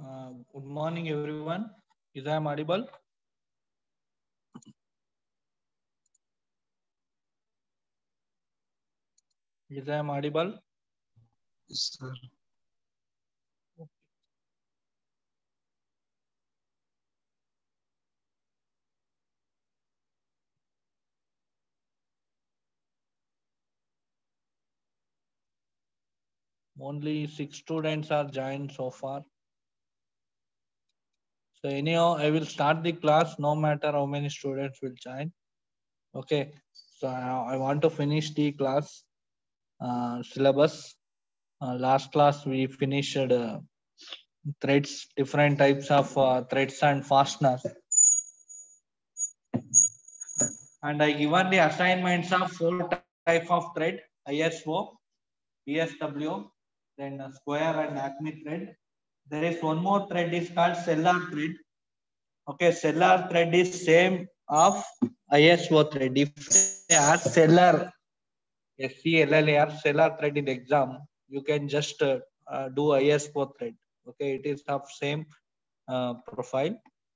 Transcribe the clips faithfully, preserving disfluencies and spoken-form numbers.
Uh, good morning, everyone. Is I am audible? Is I am audible? Yes, sir. Only six students are joined so far. So anyhow, I will start the class no matter how many students will join. Okay. So I, I want to finish the class uh, syllabus. Uh, last class we finished uh, threads, different types of uh, threads and fasteners. And I given the assignments of four type of thread: I S O, B S W, then uh, square and acme thread. There is one more thread is called cellular thread. Okay, cellular thread is same of I S O thread. If they ask cellular, S C L L A R, cellular thread in exam, you can just uh, uh, do I S O thread. Okay, it is of same uh, profile.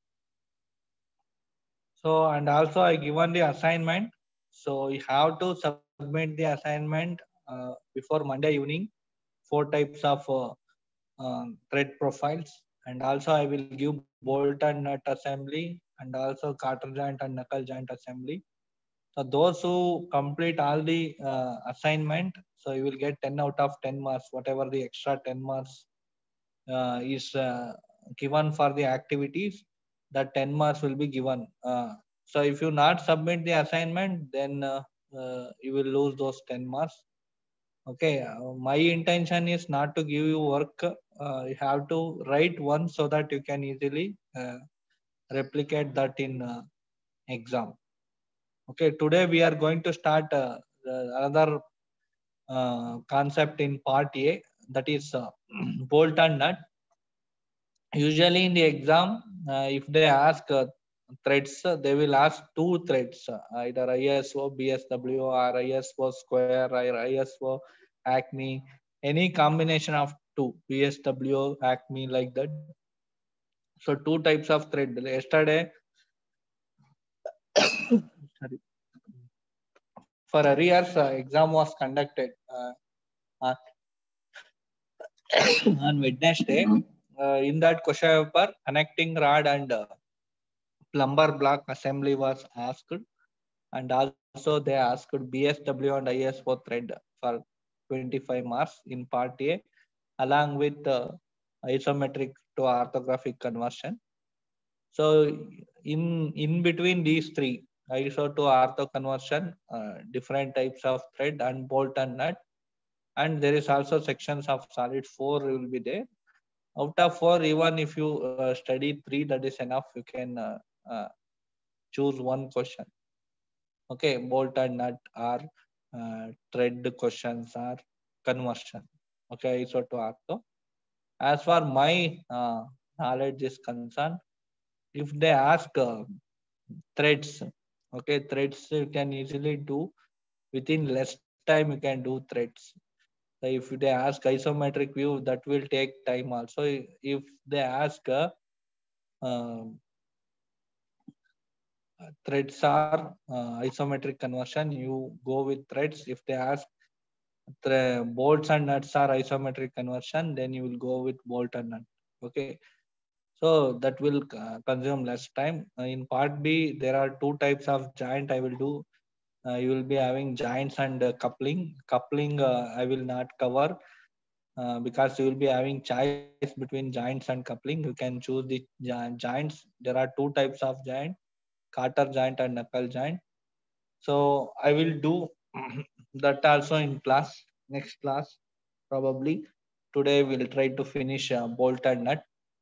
So, and also I given the assignment. So you have to submit the assignment uh, before Monday evening. Four types of uh, uh, thread profiles, and also I will give bolt and nut assembly, and also garter joint and knuckle joint assembly. So those who complete all the uh, assignment, so you will get ten out of ten marks. Whatever the extra ten marks uh, is uh, given for the activities, that ten marks will be given. Uh, so if you not submit the assignment, then uh, uh, you will lose those ten marks. Okay, uh, my intention is not to give you work. Uh, you have to write one so that you can easily uh, replicate that in uh, exam. Okay, today we are going to start uh, another uh, concept in part A, that is uh, bolt and nut. Usually in the exam, uh, if they ask uh, threads, uh, they will ask two threads, uh, either I S O, B S W, or I S O square, or I S O acme, any combination of two, B S W, acme, like that. So two types of thread. Yesterday, sorry, for arrears, uh, exam was conducted uh, on, on Wednesday. Uh, in that question paper, connecting rod and uh, plumber block assembly was asked, and also they asked B S W and I S O thread for twenty-five marks in part A, along with uh, isometric to orthographic conversion. So in in between these three, I S O to ortho conversion, uh, different types of thread and bolt and nut, and there is also sections of solid four will be there. Out of four, even if you uh, study three, that is enough. You can uh, uh, choose one question. Okay, bolt and nut are uh, thread questions are conversion. Okay, so to ortho. As far my uh, knowledge is concerned, if they ask uh, threads, okay, threads you can easily do within less time. You can do threads. So if they ask isometric view, that will take time also. If they ask uh, uh, threads are uh, isometric conversion, you go with threads. If they ask the bolts and nuts are isometric conversion, then you will go with bolt and nut. Okay, so that will uh, consume less time. Uh, in part B, there are two types of joint I will do. Uh, you will be having joints and uh, coupling. Coupling uh, I will not cover uh, because you will be having choice between joints and coupling. You can choose the joints. There are two types of joint: Carter joint and knuckle joint. So I will do that also in class, next class probably. Today we'll try to finish uh, bolt and nut.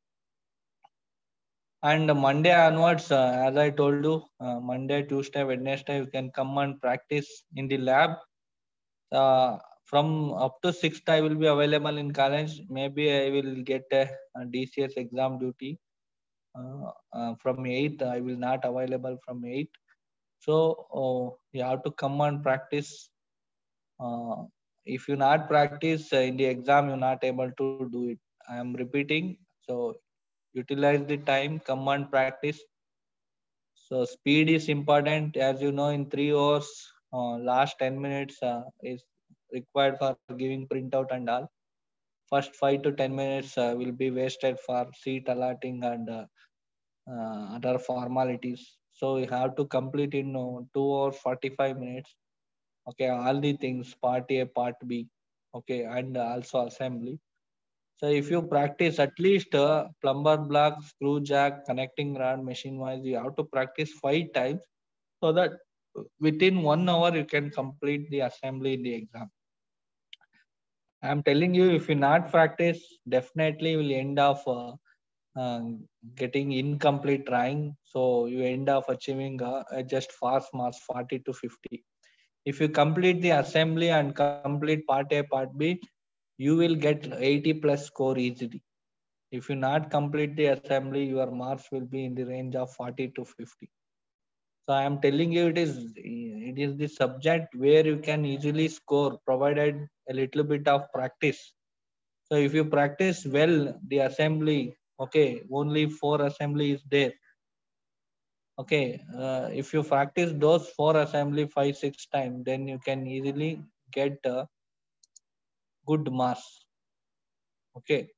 And Monday onwards, uh, as I told you, uh, Monday, Tuesday, Wednesday, you can come and practice in the lab. Uh, from up to sixth, I will be available in college. Maybe I will get a, a D C S exam duty. Uh, uh, from eighth, I will not available from eighth. So uh, you have to come and practice. Uh, if you not practice uh, in the exam, you're not able to do it. I am repeating. So utilize the time, come and practice. So speed is important, as you know. In three hours, uh, last ten minutes uh, is required for giving printout and all. First five to ten minutes uh, will be wasted for seat allotting and uh, uh, other formalities. So you have to complete in uh, two or forty-five minutes. Okay, all the things, part A, part B. Okay, and also assembly. So if you practice at least uh, plumber block, screw jack, connecting rod, machine wise, you have to practice five times so that within one hour you can complete the assembly in the exam. I'm telling you, if you not practice, definitely will end up uh, uh, getting incomplete drawing. So you end up achieving uh, uh, just fast marks forty to fifty. If you complete the assembly and complete part A, part B, you will get eighty plus score easily. If you not complete the assembly, your marks will be in the range of forty to fifty. So I am telling you, it is it is the subject where you can easily score, provided a little bit of practice. So if you practice well the assembly, okay, only four assembly is there. Okay, uh, if you practice those four assembly five six times, then you can easily get uh, good marks. Okay,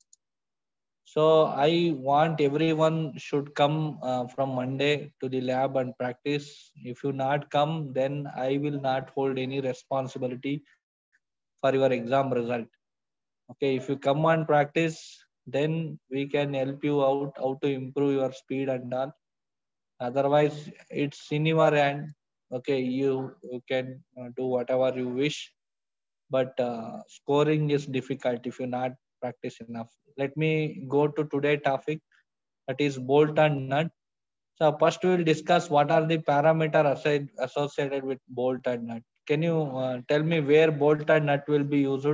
so I want everyone should come uh, from Monday to the lab and practice. If you not come, then I will not hold any responsibility for your exam result. Okay, if you come and practice, then we can help you out how to improve your speed and all. Otherwise, it's in your hand. Okay, you, you can uh, do whatever you wish, but uh, scoring is difficult if you not practice enough. Let me go to today topic, that is bolt and nut. So first we will discuss what are the parameter aside, associated with bolt and nut. Can you uh, tell me where bolt and nut will be used?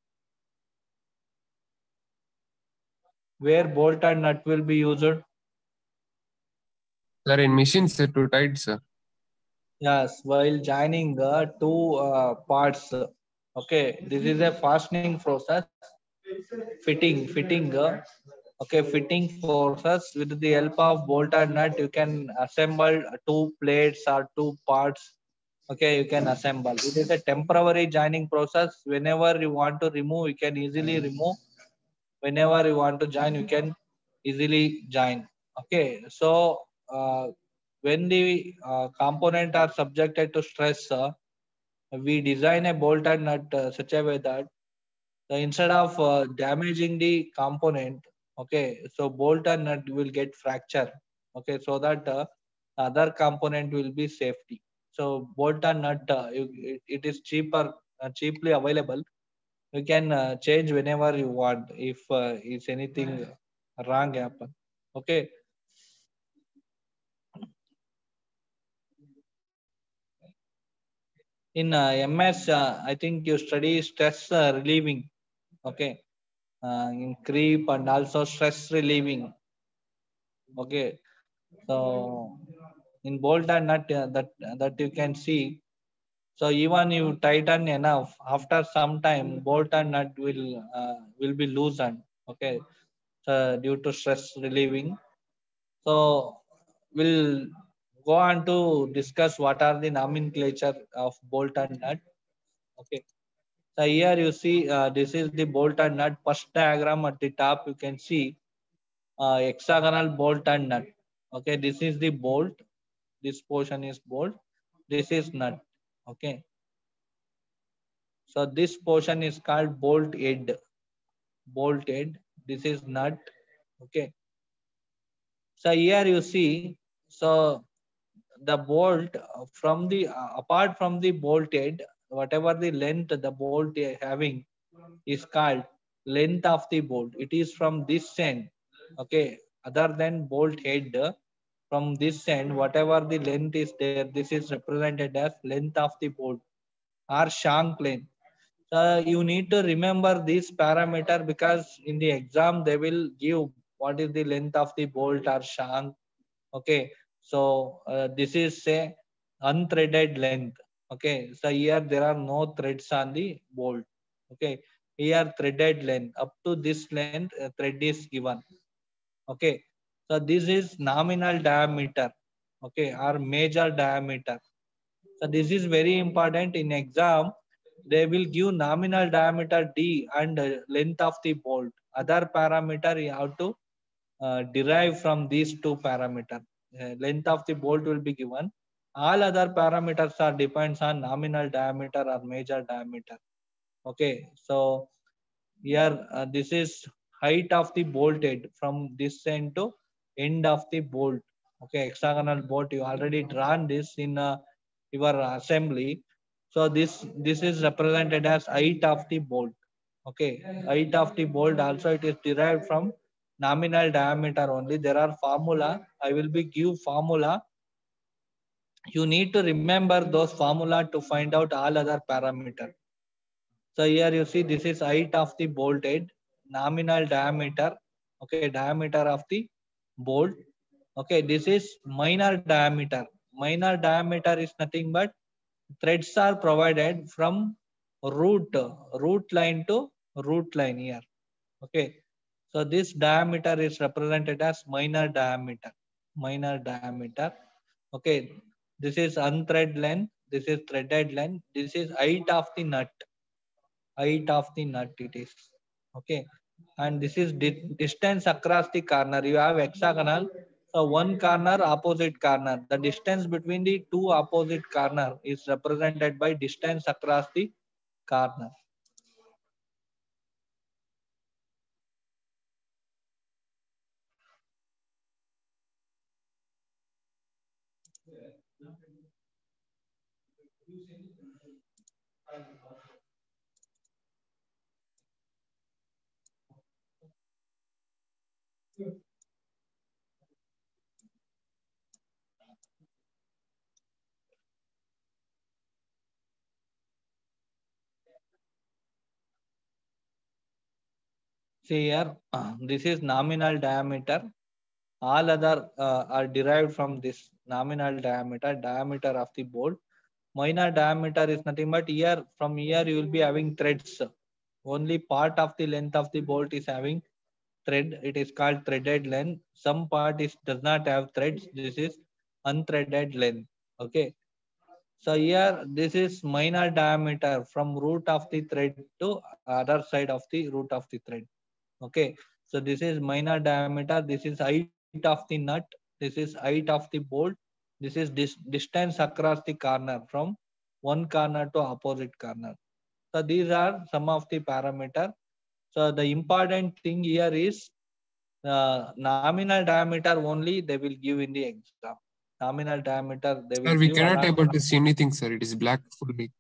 Where bolt and nut will be used? Sir, in machine set to tight, sir. Yes, while joining uh, two uh, parts. Okay, this is a fastening process. Fitting, fitting. Uh, okay, fitting process with the help of bolt and nut. You can assemble two plates or two parts. Okay, you can assemble. It is a temporary joining process. Whenever you want to remove, you can easily remove. Whenever you want to join, you can easily join. Okay, so uh, when the uh, component are subjected to stress, uh, we design a bolt and nut uh, such a way that uh, instead of uh, damaging the component, okay, so bolt and nut will get fracture. Okay, so that uh, other component will be safety. So bolt and nut, uh, you, it, it is cheaper, uh, cheaply available. You can uh, change whenever you want if uh, it's anything wrong happen. Okay, in uh, ms uh, I think you study stress uh, relieving. Okay, uh, in creep and also stress relieving. Okay, so in bolt and nut uh, that that you can see. So even you tighten enough, after some time bolt and nut will uh, will be loosened. Okay, so due to stress relieving. So we'll go on to discuss what are the nomenclature of bolt and nut. Okay. So here you see uh, this is the bolt and nut. First diagram at the top you can see uh, hexagonal bolt and nut. Okay, this is the bolt. This portion is bolt. This is nut. Okay. So this portion is called bolt head. Bolt head. This is nut. Okay. So here you see. So the bolt uh, from the uh, apart from the bolt head, whatever the length the bolt is having is called length of the bolt. It is from this end. Okay, other than bolt head, uh, from this end whatever the length is there, this is represented as length of the bolt or shank length. So you need to remember this parameter because in the exam they will give what is the length of the bolt or shank. Okay, so uh, this is say unthreaded length. Okay, so here there are no threads on the bolt. Okay, here threaded length up to this length uh, thread is given. Okay, so this is nominal diameter, okay, or major diameter. So this is very important in exam. They will give nominal diameter D and uh, length of the bolt. Other parameter you have to uh, derive from these two parameters. Uh, length of the bolt will be given. All other parameters are depends on nominal diameter or major diameter. Okay, so here uh, this is height of the bolt head from this end to end of the bolt. Okay, hexagonal bolt. You already drawn this in uh, your assembly. So this this is represented as height of the bolt. Okay, height of the bolt also it is derived from nominal diameter only. There are formula. I will be give formula. You need to remember those formula to find out all other parameter. So here you see this is height of the bolt head, nominal diameter, okay, diameter of the bolt. Okay, this is minor diameter. Minor diameter is nothing but threads are provided from root, root line to root line here. Okay, so this diameter is represented as minor diameter. Minor diameter. Okay, this is unthread length. This is threaded length. This is height of the nut. Height of the nut it is. Okay, and this is di distance across the corner. You have hexagonal, so one corner opposite corner. The distance between the two opposite corner is represented by distance across the corner. See here, this is nominal diameter. All other uh, are derived from this nominal diameter, diameter of the bolt. Minor diameter is nothing but here, from here you will be having threads. Only part of the length of the bolt is having thread. It is called threaded length. Some part is does not have threads. This is unthreaded length. Okay. So here this is minor diameter from root of the thread to other side of the root of the thread. Okay. So this is minor diameter. This is height of the nut. This is height of the bolt. This is dis distance across the corner from one corner to opposite corner. So these are some of the parameter. So the important thing here is uh, nominal diameter only they will give in the exam. Nominal diameter they will Sir, we give cannot along. able to see anything, sir. It is black fully.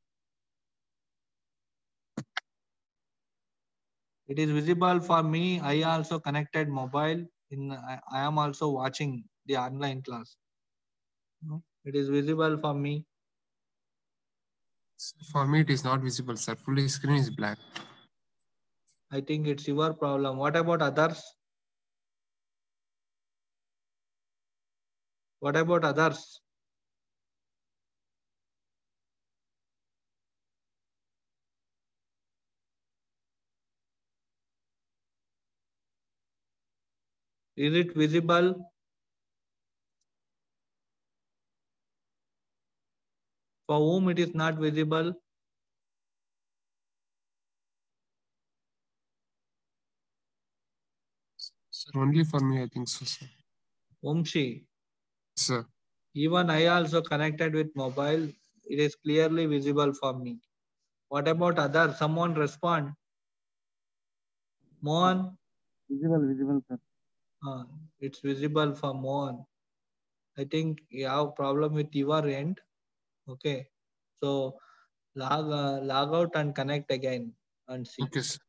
It is visible for me. I also connected mobile. In I, I am also watching the online class. It is visible for me. For me, it is not visible, sir. Fully screen is black. I think it's your problem. What about others? What about others? Is it visible? For whom it is not visible? Sir, only for me, I think so, sir. Umshi. Sir. Even I also connected with mobile. It is clearly visible for me. What about others? Someone respond. Mohan? Visible, visible, sir. Uh, it's visible for Mohan. I think you have problem with your end. Okay. So log, uh, log out and connect again and see. Okay, sir.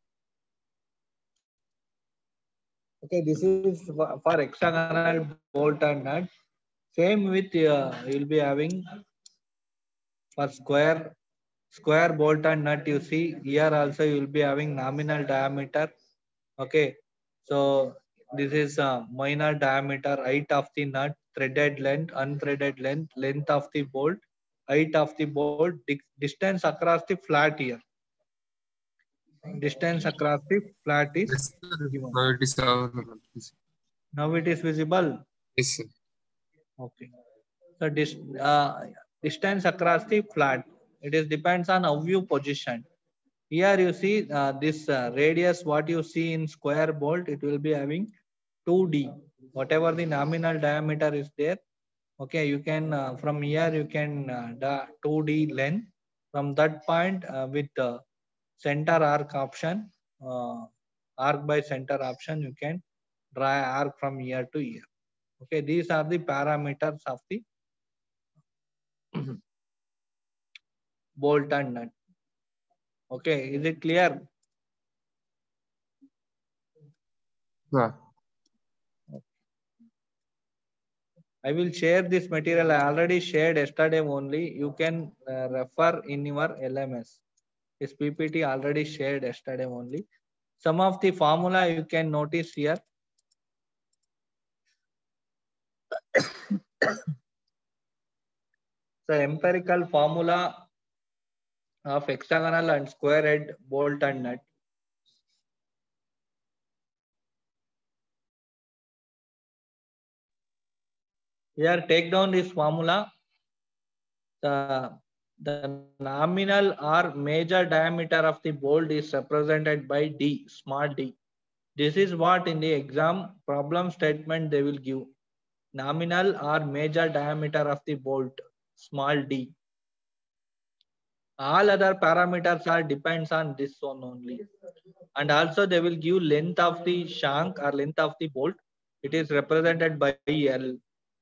Okay, this is for, for hexagonal bolt and nut. Same with uh, you'll be having for square square bolt and nut. You see here also you will be having nominal diameter. Okay, so this is uh, minor diameter, height of the nut, threaded length, unthreaded length, length of the bolt, height of the bolt, distance across the flat here. Distance across the flat is Yes, sir. given. No, it is available. Now it is visible. Yes, sir. Okay. So dis, uh, distance across the flat. It is depends on how you position. Here you see uh, this uh, radius. What you see in square bolt, it will be having two D. Whatever the nominal diameter is there. Okay, you can uh, from here you can uh, the two D length. From that point uh, with the center arc option, uh, arc by center option, you can draw arc from here to here. Okay, these are the parameters of the bolt and nut. Okay, is it clear? Yeah. I will share this material. I already shared yesterday only. You can uh, refer in your L M S. This P P T already shared yesterday only. Some of the formula you can notice here. The empirical formula of hexagonal and square head bolt and nut. Here, take down this formula. The, the nominal or major diameter of the bolt is represented by D, small d. This is what in the exam problem statement they will give. Nominal or major diameter of the bolt, small d. All other parameters are depends on this one only. And also they will give length of the shank or length of the bolt. It is represented by L.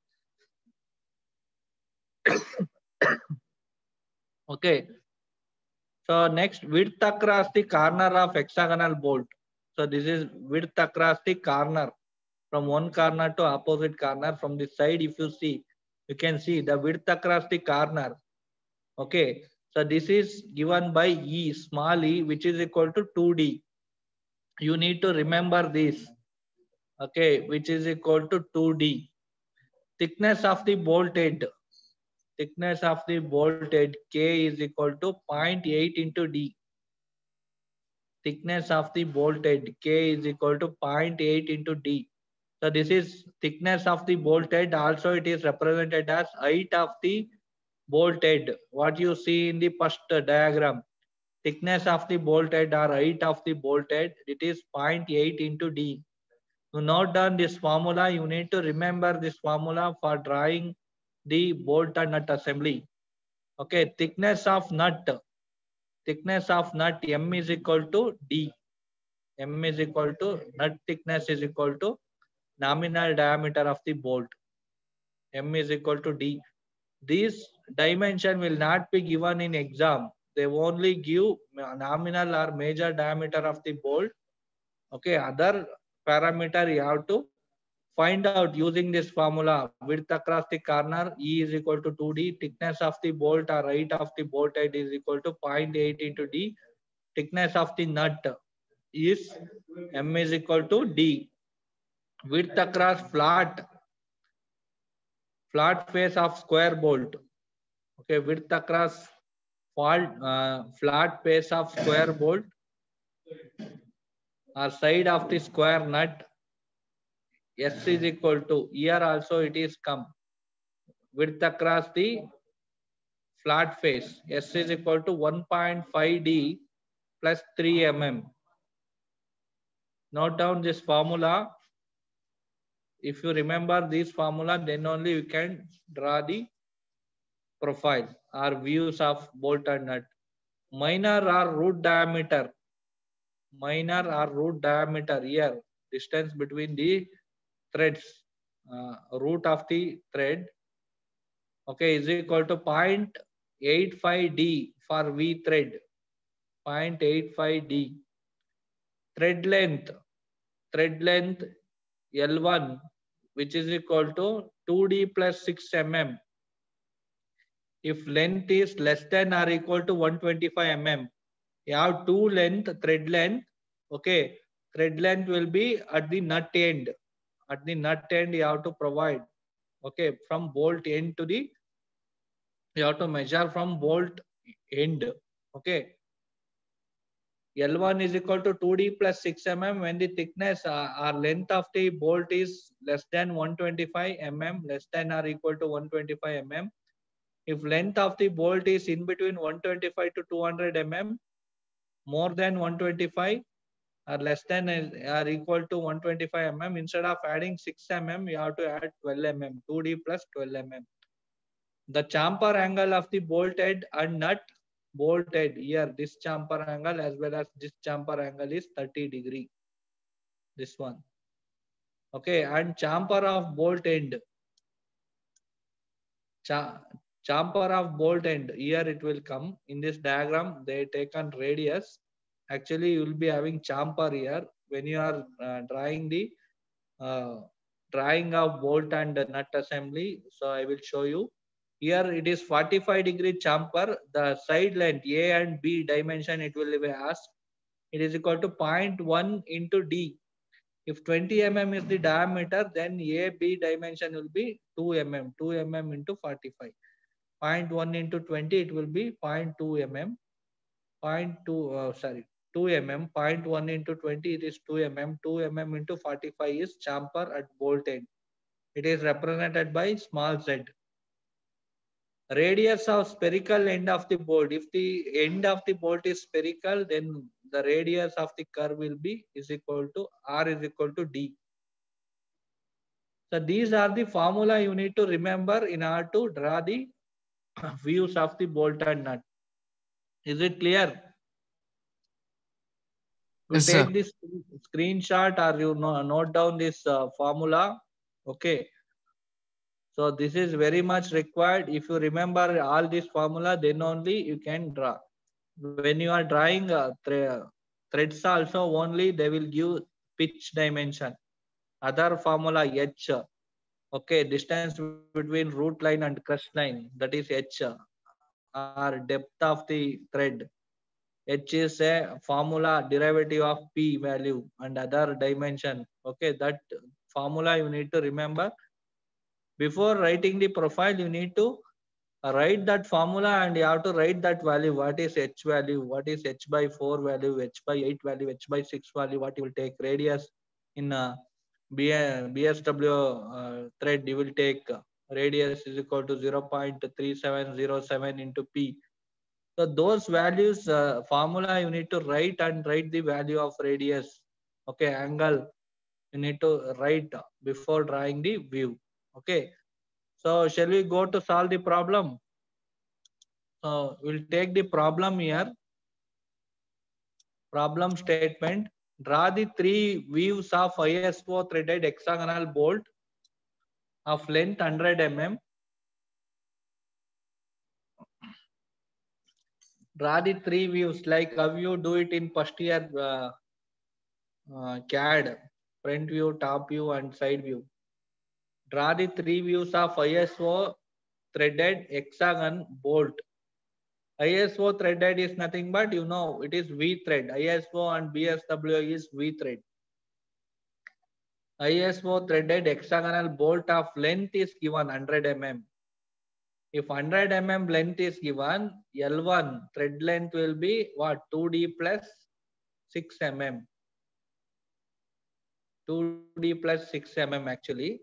Okay. So next, width across the corner of hexagonal bolt. So this is width across the corner, from one corner to opposite corner. From the side, if you see, you can see the width across the corner. Okay. So this is given by E, small e, which is equal to two D. You need to remember this. Okay, which is equal to two D. Thickness of the bolt head. Thickness of the bolt head K is equal to zero point eight into D. Thickness of the bolt head K is equal to zero point eight into D. So this is thickness of the bolt head. Also it is represented as height of the bolt head. What you see in the first diagram. Thickness of the bolt head or height of the bolt head, it is zero point eight into D. To note down this formula, you need to remember this formula for drawing the bolt and nut assembly. Okay, thickness of nut. Thickness of nut M is equal to D. M is equal to nut thickness is equal to nominal diameter of the bolt. M is equal to D. This dimension will not be given in exam. They only give nominal or major diameter of the bolt. Okay, other parameter you have to find out using this formula. Width across the corner E is equal to two D. Thickness of the bolt or height of the bolt head is equal to zero point eight into D. Thickness of the nut is M is equal to D. Width across flat flat face of square bolt. Okay, width across flat, uh, flat face of square bolt or side of the square nut. S is equal to, here also it is come. Width across the flat face. S is equal to one point five D plus three millimeters. Note down this formula. If you remember this formula, then only you can draw the profile or views of bolt and nut. Minor or root diameter. Minor or root diameter here. Distance between the threads. Uh, root of the thread. Okay, is equal to zero point eight five D for V thread. zero point eight five D. Thread length. Thread length L one, which is equal to two D plus six millimeters. If length is less than or equal to one hundred twenty-five millimeters, you have two length, thread length. Okay, thread length will be at the nut end. At the nut end, you have to provide. Okay, from bolt end to the, you have to measure from bolt end. Okay, L one is equal to two D plus six millimeters when the thickness uh, or length of the bolt is less than one hundred twenty-five millimeters, less than or equal to one hundred twenty-five millimeters. If length of the bolt is in between one hundred twenty-five to two hundred millimeters, more than one hundred twenty-five or less than or equal to one hundred twenty-five millimeters, instead of adding six millimeters, you have to add twelve millimeters, two D plus twelve millimeters. The chamfer angle of the bolt head and nut bolt head, here this chamfer angle as well as this chamfer angle is thirty degree. This one. Okay, and chamfer of bolt end. Cha chamfer of bolt end, here it will come. In this diagram, they taken radius. Actually, you will be having chamfer here when you are uh, drawing the uh, drawing of bolt and nut assembly. So I will show you. Here it is forty-five degree chamfer. The side length A and B dimension it will be asked. It is equal to zero point one into D. If twenty millimeters is the diameter, then A B dimension will be two millimeters. two millimeters into forty-five. zero point one into twenty, it will be zero point two millimeters. zero point two, uh, sorry, two millimeters. zero point one into twenty, it is two millimeters. two millimeters into forty-five is chamfer at bolt end. It is represented by small z. Radius of spherical end of the bolt. If the end of the bolt is spherical, then the radius of the curve will be is equal to R is equal to D. So these are the formula you need to remember in order to draw the views of the bolt and nut. Is it clear? You Yes, take sir. this screenshot or you know, note down this uh, formula. Okay. So this is very much required. If you remember all this formula, then only you can draw. When you are drawing uh, thre threads also, only they will give pitch dimension. Other formula H. Okay, distance between root line and crest line, that is H, or depth of the thread. H is a formula derivative of P value and other dimension. Okay, that formula you need to remember. Before writing the profile, you need to write that formula and you have to write that value. What is H value? What is H by four value? H by eight value? H by six value? What you will take? Radius in uh, B S W uh, thread, you will take uh, radius is equal to zero point three seven zero seven into P. So those values uh, formula you need to write and write the value of radius. Okay, angle you need to write before drawing the view. Okay. So shall we go to solve the problem? So we'll take the problem here. Problem statement. Draw the three views of I S O threaded hexagonal bolt of length one hundred millimeters. Draw the three views like how you do it in first year uh, uh, C A D. Front view, top view and side view. Draw the three views of I S O threaded hexagon bolt. I S O threaded is nothing but, you know, it is V thread. I S O and B S W is V thread. I S O threaded hexagonal bolt of length is given one hundred millimeters. If one hundred millimeters length is given, L one thread length will be what? two D plus six millimeters. two D plus six millimeters actually.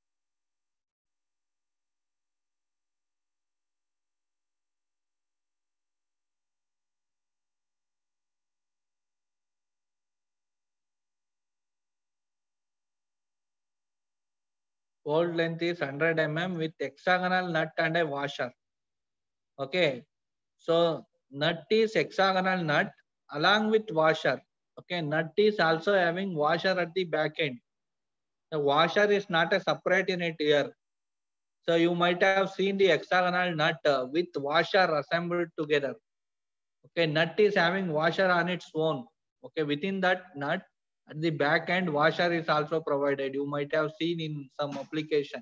Bolt length is one hundred millimeters with hexagonal nut and a washer. Okay. So nut is hexagonal nut along with washer. Okay. Nut is also having washer at the back end. The washer is not a separate unit here. So you might have seen the hexagonal nut uh, with washer assembled together. Okay. Nut is having washer on its own. Okay. Within that nut, at the back end, washer is also provided. You might have seen in some application.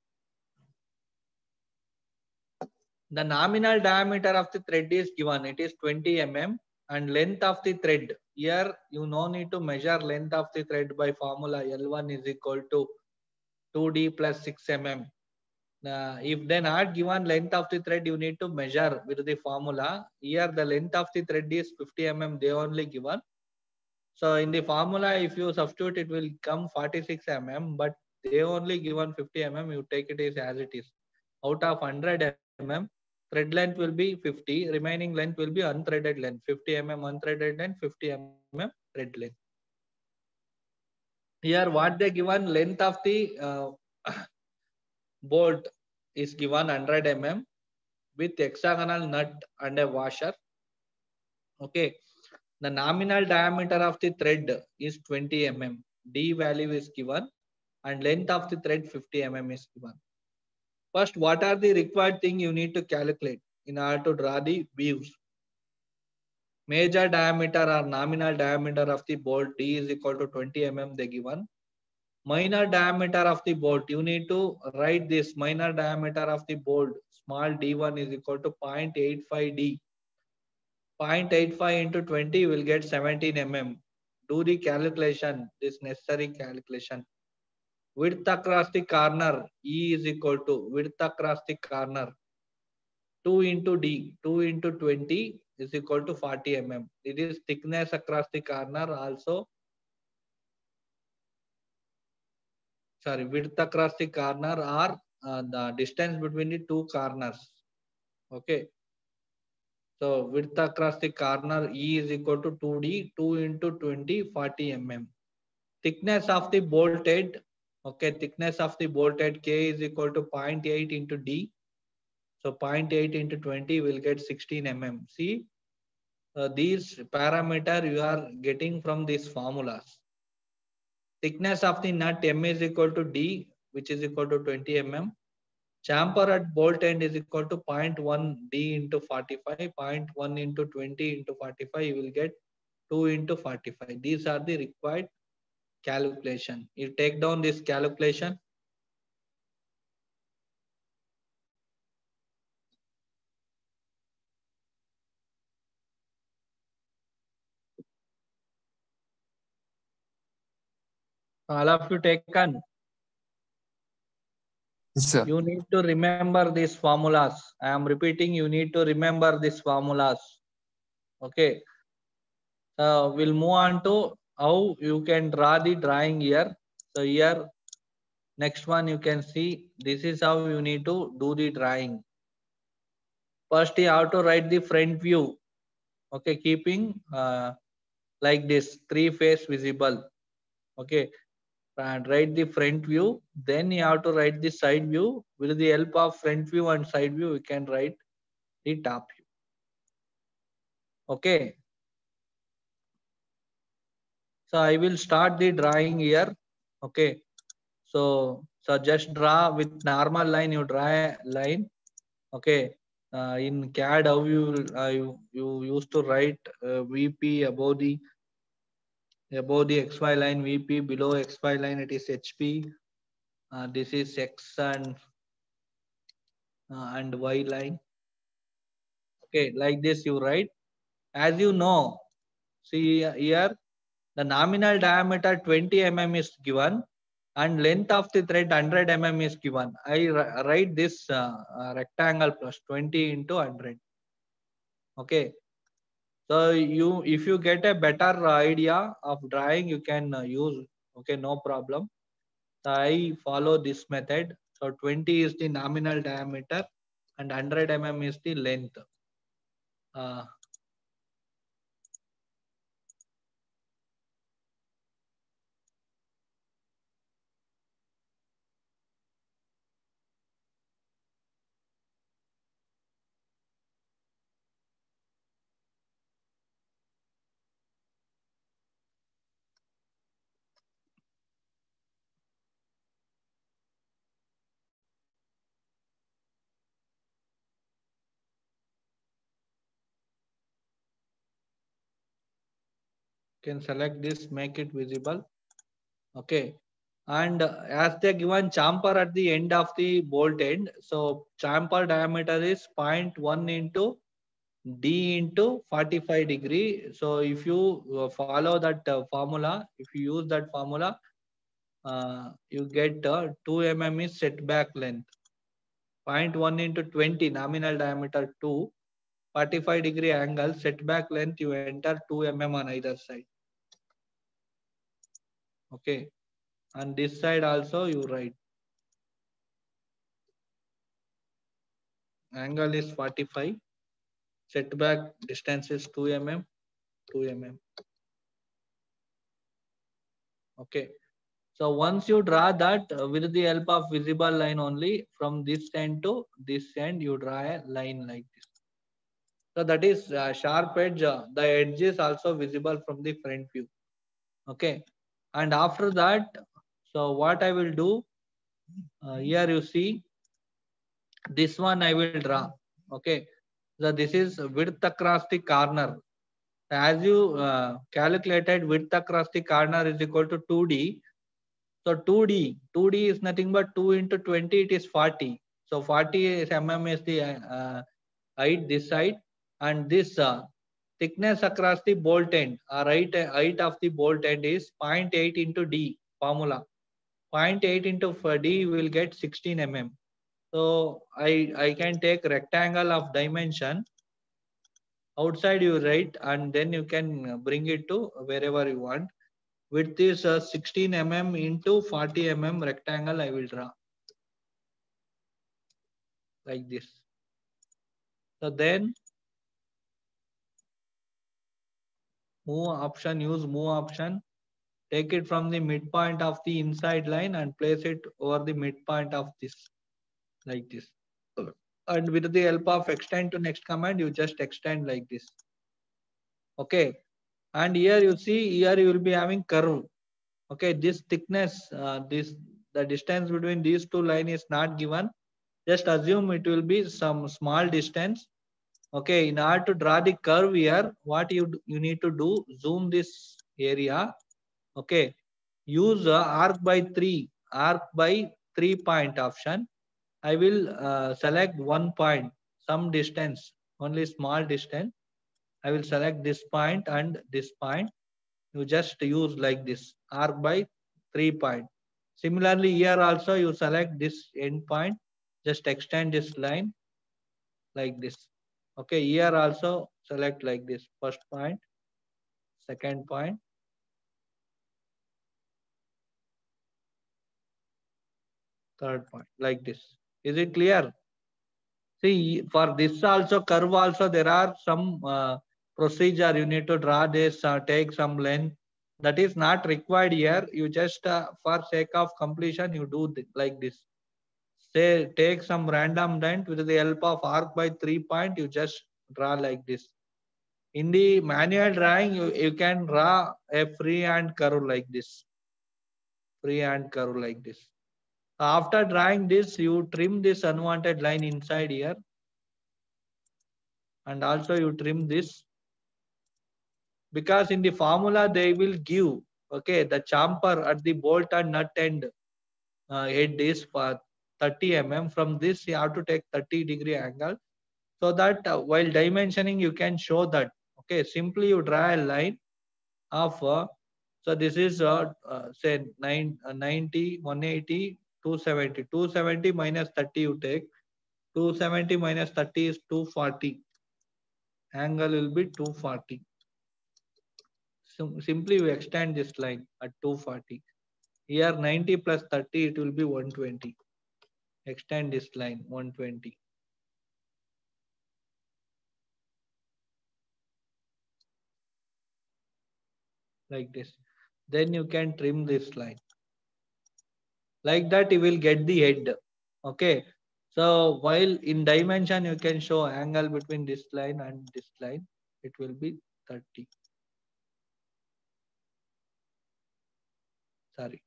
The nominal diameter of the thread is given. It is twenty millimeters and length of the thread. Here you no need to measure length of the thread by formula L one is equal to two D plus six millimeters. Uh, if they not given length of the thread, you need to measure with the formula. Here the length of the thread is fifty millimeters, they only given. So in the formula, if you substitute, it will come forty-six millimeters, but they only given fifty millimeters, you take it as it is. Out of one hundred millimeters, thread length will be fifty, remaining length will be unthreaded length. fifty millimeters unthreaded length, fifty millimeters thread length. Here what they given, length of the uh, bolt is given one hundred millimeters with hexagonal nut and a washer. Okay. The nominal diameter of the thread is twenty millimeters. D value is given and length of the thread fifty millimeters is given. First, what are the required thing you need to calculate in order to draw the views? Major diameter or nominal diameter of the bolt D is equal to twenty millimeters they given. Minor diameter of the bolt, you need to write this minor diameter of the bolt, small d one is equal to zero point eight five d. zero point eight five into twenty will get seventeen millimeters. Do the calculation, this necessary calculation. Width across the corner, E is equal to width across the corner, two into D, two into twenty is equal to forty millimeters. It is thickness across the corner also. Sorry, width across the corner or uh, the distance between the two corners. Okay. So width across the corner E is equal to two D, two into twenty, forty millimeters. Thickness of the bolt head, okay, thickness of the bolt head K is equal to zero point eight into D. So zero point eight into twenty will get sixteen millimeters. See, uh, these parameter you are getting from these formulas. Thickness of the nut M is equal to D, which is equal to twenty millimeters. Chamfer at bolt end is equal to zero point one D into forty-five, zero point one into twenty into forty-five, you will get two into forty-five. These are the required calculation. You take down this calculation. All of you taken. Yes, sir. You need to remember these formulas. I am repeating, you need to remember these formulas. Okay. Uh, we'll move on to how you can draw the drawing here. So here, next one you can see, this is how you need to do the drawing. First you have to write the front view. Okay, keeping uh, like this, three face visible. Okay, and write the front view. Then you have to write the side view. With the help of front view and side view, we can write the top view. Okay. So I will start the drawing here. Okay. So so just draw with normal line. You draw a line. Okay. Uh, in C A D, how you uh, you you used to write uh, V P above the above the X Y line V P, below X Y line it is H P. Uh, this is X and uh, and Y line. Okay, like this you write. As you know, see here the nominal diameter twenty millimeters is given and length of the thread one hundred millimeters is given. I write this uh, uh, rectangle plus twenty into one hundred. Okay. So you, if you get a better idea of drawing, you can uh, use. Okay, no problem. So I follow this method. So twenty is the nominal diameter and one hundred millimeters is the length. Uh, can select this, make it visible. Okay. And uh, as they given chamfer at the end of the bolt end, so chamfer diameter is zero point one into D into forty-five degree. So if you uh, follow that uh, formula, if you use that formula, uh, you get uh, two millimeters is setback length. point one into twenty, nominal diameter two, forty-five degree angle, setback length, you enter two millimeters on either side. Okay. And this side also you write. Angle is forty-five. Setback distance is two millimeters, two millimeters. Okay. So once you draw that uh, with the help of visible line only, from this end to this end, you draw a line like this. So that is uh, sharp edge. Uh, the edge is also visible from the front view. Okay. And after that, so what I will do, uh, here you see, this one I will draw. Okay. So this is width across the corner. As you uh, calculated, width across the corner is equal to two D. So two D, two D is nothing but two into twenty, it is forty. So forty is mm is the uh, height this side, and this uh, thickness across the bolt end, or height, height of the bolt end is zero point eight into D formula. zero point eight into D will get sixteen millimeters. So I, I can take rectangle of dimension. Outside you write, and then you can bring it to wherever you want. Width is uh, sixteen millimeters into forty millimeters rectangle I will draw. Like this. So then move option, use move option. Take it from the midpoint of the inside line and place it over the midpoint of this. Like this. And with the help of extend to next command, you just extend like this. Okay. And here you see, here you will be having curve. Okay, this thickness, uh, this the distance between these two lines is not given. Just assume it will be some small distance. Okay, in order to draw the curve here, what you you need to do, zoom this area. Okay, use uh, arc by three, arc by three point option. I will uh, select one point, some distance, only small distance. I will select this point and this point. You just use like this, arc by three point. Similarly, here also you select this end point, just extend this line like this. Okay, here also select like this, first point, second point, third point, like this. Is it clear? See, for this also, curve also, there are some uh, procedure. You need to draw this, uh, take some length. That is not required here. You just, uh, for sake of completion, you do th like this. Say, take some random length with the help of arc by three point, you just draw like this. In the manual drawing, you, you can draw a freehand curve like this. Freehand curve like this. After drawing this, you trim this unwanted line inside here. And also you trim this. Because in the formula, they will give, okay, the chamfer at the bolt and nut end uh, head is for thirty millimeters. From this, you have to take thirty degree angle. So that uh, while dimensioning, you can show that. Okay, simply you draw a line of, uh, so this is uh, uh, say nine, uh, ninety, one eighty, two seventy. two seventy minus thirty you take. two seventy minus thirty is two forty. Angle will be two forty. So simply you extend this line at two forty. Here ninety plus thirty, it will be one twenty. Extend this line one twenty. Like this. Then you can trim this line. Like that, you will get the head. Okay. So while in dimension, you can show angle between this line and this line. It will be thirty. Sorry.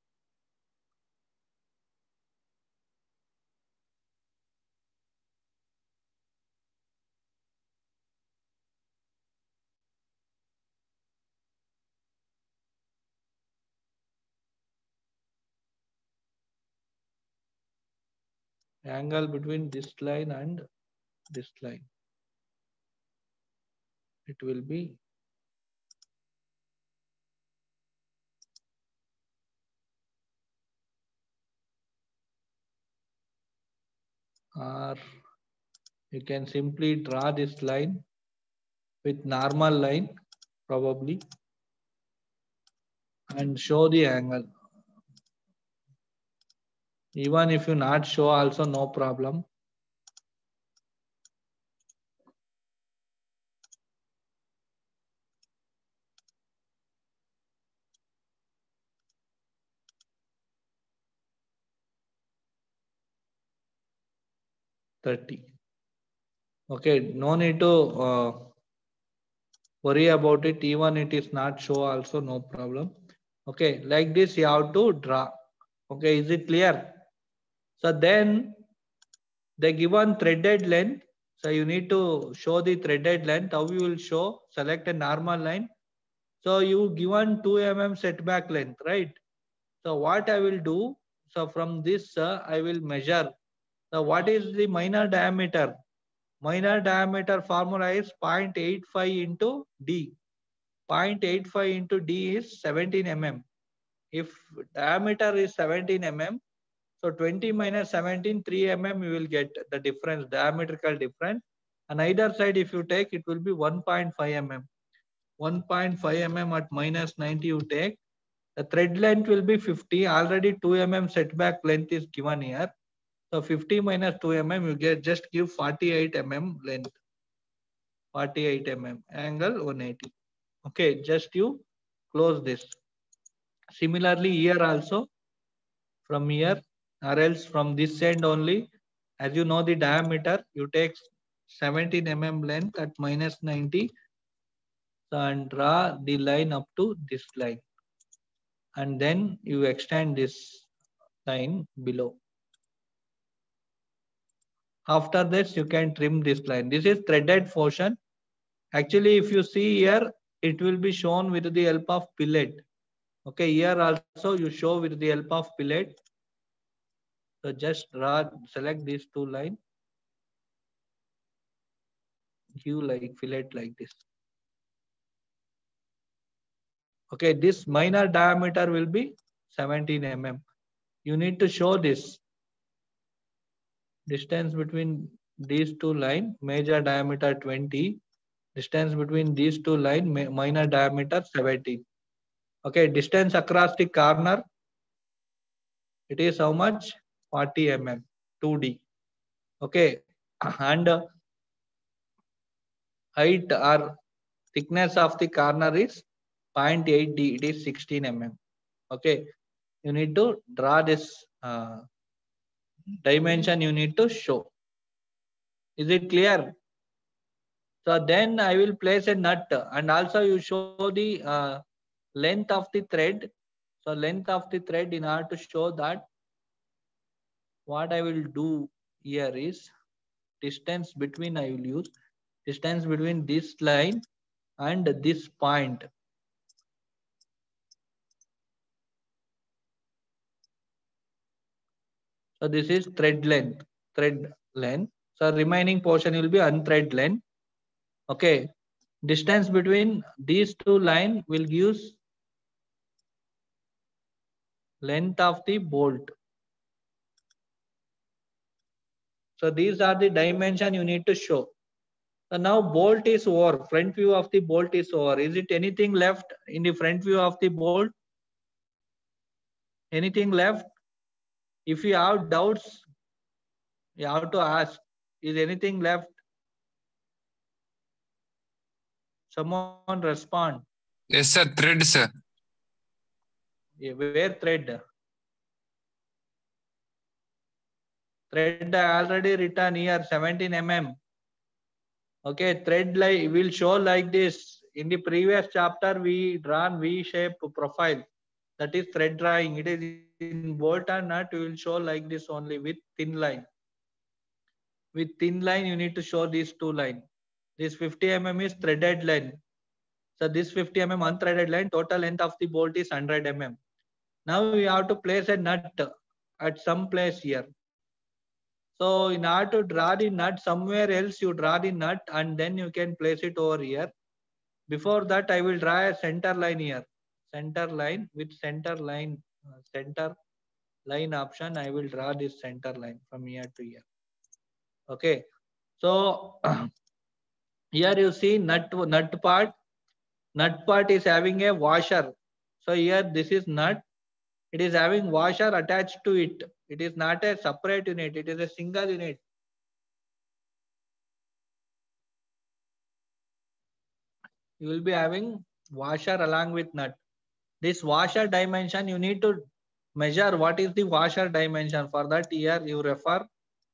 Angle between this line and this line. It will be or you can simply draw this line with normal line probably and show the angle. Even if you not show also no problem. thirty. Okay, no need to uh, worry about it. Even it is not show also no problem. Okay, like this you have to draw. Okay, is it clear? So then the given threaded length. So you need to show the threaded length. How you will show? Select a normal line. So you given two millimeter setback length, right? So what I will do? So from this uh, I will measure. So what is the minor diameter? Minor diameter formula is zero point eight five into D. zero point eight five into D is seventeen millimeters. If diameter is seventeen millimeters, so twenty minus seventeen, three millimeters you will get the difference, diametrical difference. And either side if you take, it will be one point five millimeters. one point five millimeters at minus ninety you take. The thread length will be fifty. Already two millimeters setback length is given here. So fifty minus two millimeters, you get just give forty-eight millimeters length. forty-eight millimeters, angle one eighty. Okay, just you close this. Similarly, here also, from here, or else from this end only, as you know the diameter, you take seventeen millimeters length at minus ninety and draw the line up to this line. And then you extend this line below. After this, you can trim this line. This is threaded portion. Actually, if you see here, it will be shown with the help of fillet. Okay, here also you show with the help of fillet. So just draw, select these two lines. Give like fillet like this. Okay, this minor diameter will be seventeen millimeters. You need to show this distance between these two lines, major diameter twenty, distance between these two lines, minor diameter seventeen. Okay, distance across the corner, it is how much? forty millimeters, two D. Okay, and height or thickness of the corner is zero point eight D, it is sixteen millimeters. Okay, you need to draw this uh, dimension, you need to show. Is it clear? So then I will place a nut and also you show the uh, length of the thread. So length of the thread, in order to show that, what I will do here is distance between, I will use distance between this line and this point. So this is thread length, thread length. So remaining portion will be unthread length. Okay. Distance between these two lines will give length of the bolt. So these are the dimension you need to show. So now bolt is over, front view of the bolt is over. Is it anything left in the front view of the bolt? Anything left? If you have doubts, you have to ask, is anything left? Someone respond. Yes, sir. Thread, sir. Where thread? Thread I already written here, seventeen millimeters. Okay, thread like will show like this. In the previous chapter, we drawn V-shape profile. That is thread drawing. It is in bolt and nut. We will show like this only with thin line. With thin line, you need to show these two lines. This fifty millimeters is threaded line. So this fifty millimeters unthreaded line, total length of the bolt is one hundred millimeters. Now we have to place a nut at some place here. So in order to draw the nut, somewhere else you draw the nut and then you can place it over here. Before that, I will draw a center line here. Center line with center line, uh, center line option. I will draw this center line from here to here. Okay, so here you see nut nut part. Nut part is having a washer. So here this is nut. It is having washer attached to it. It is not a separate unit. It is a single unit. You will be having washer along with nut. This washer dimension, you need to measure what is the washer dimension. For that, here you refer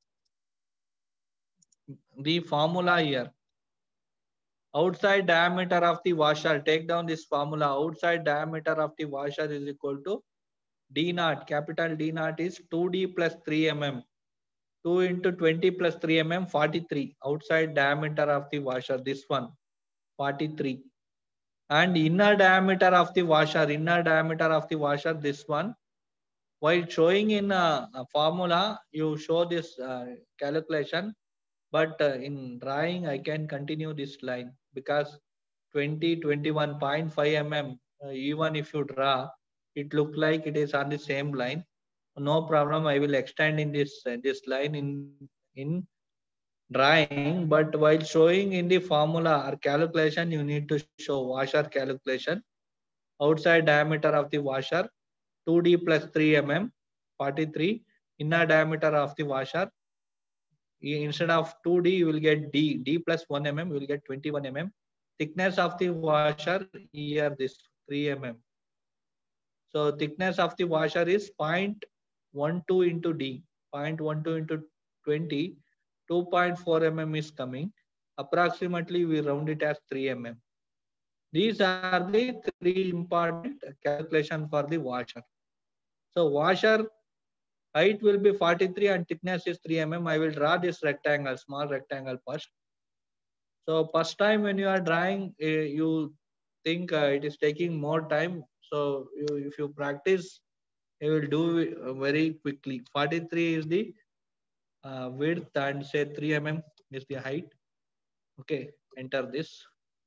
the formula here. Outside diameter of the washer, take down this formula. Outside diameter of the washer is equal to D naught. Capital D naught is two D plus three millimeters. two into twenty plus three millimeters, forty-three. Outside diameter of the washer, this one, forty-three. And inner diameter of the washer, inner diameter of the washer, this one. While showing in a, a formula, you show this uh, calculation, but uh, in drawing, I can continue this line because twenty, twenty-one point five millimeters, uh, even if you draw, it look like it is on the same line. No problem, I will extend in this, uh, this line in, in drawing, but while showing in the formula or calculation, you need to show washer calculation. Outside diameter of the washer, two D plus three millimeters, forty-three. Inner diameter of the washer, instead of two D, you will get D. D plus one millimeter, you will get twenty-one millimeters. Thickness of the washer, here this three millimeters. So thickness of the washer is zero point one two into D. zero point one two into twenty, two point four millimeters is coming. Approximately, we round it as three millimeters. These are the three important calculation for the washer. So washer height will be forty-three and thickness is three millimeters. I will draw this rectangle, small rectangle first. So first time when you are drawing, uh, you think uh, it is taking more time. So you, if you practice, you will do it very quickly. forty-three is the uh, width and say three millimeters is the height. Okay, enter this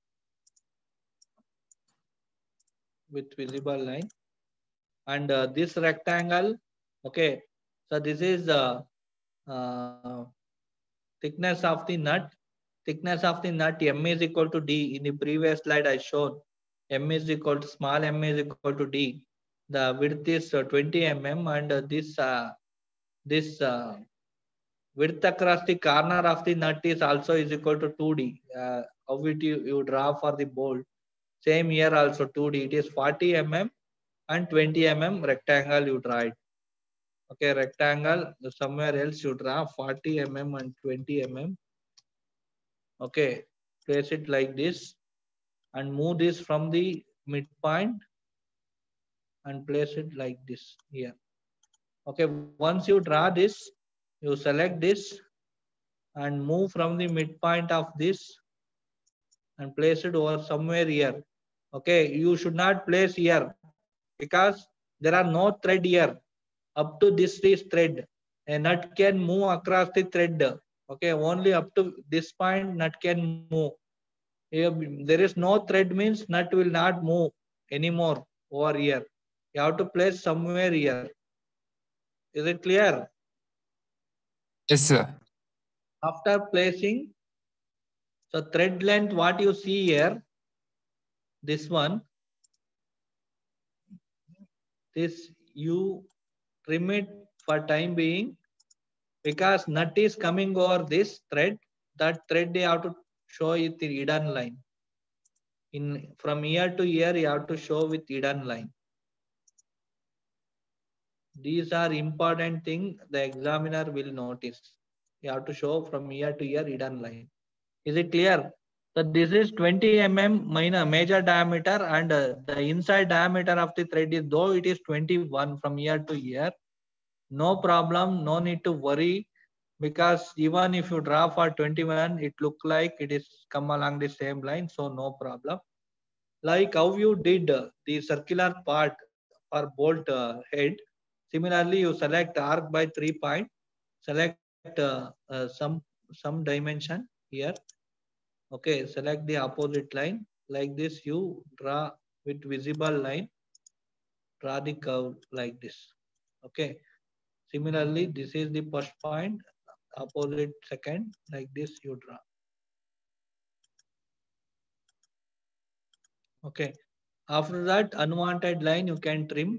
with visible line. And uh, this rectangle, okay, so this is the uh, uh, thickness of the nut. Thickness of the nut, M is equal to D. In the previous slide I showed M is equal to small m is equal to D. The width is uh, twenty millimeters and uh, this uh, this uh, width across the corner of the nut is also is equal to two D. Uh, how it you, you draw for the bolt. Same here also two D. It is forty millimeters and twenty millimeters rectangle you draw it. Okay, rectangle somewhere else you draw forty millimeters and twenty millimeters. Okay, place it like this and move this from the midpoint and place it like this here. Okay, once you draw this, you select this and move from the midpoint of this and place it over somewhere here. Okay, you should not place here because there are no thread here. Up to this is thread. A nut can move across the thread. Okay, only up to this point nut can move. If there is no thread means nut will not move anymore over here. You have to place somewhere here. Is it clear? Yes, sir. After placing, so thread length, what you see here, this one, this you trim it for time being because nut is coming over this thread. That thread you have to show it the hidden line. In from here to here, you have to show with hidden line. These are important thing the examiner will notice. You have to show from here to here hidden line. Is it clear? So this is twenty millimeters minor major diameter and uh, the inside diameter of the thread is though it is twenty-one from here to here. No problem, no need to worry because even if you draw for twenty-one, it look like it is come along the same line, so no problem. Like how you did uh, the circular part for bolt uh, head. Similarly, you select arc by three point, select uh, uh, some some dimension here. Okay, select the opposite line. Like this, you draw with visible line, draw the curve like this. Okay. Similarly, this is the first point. opposite second, like this you draw. Okay. After that, unwanted line you can trim.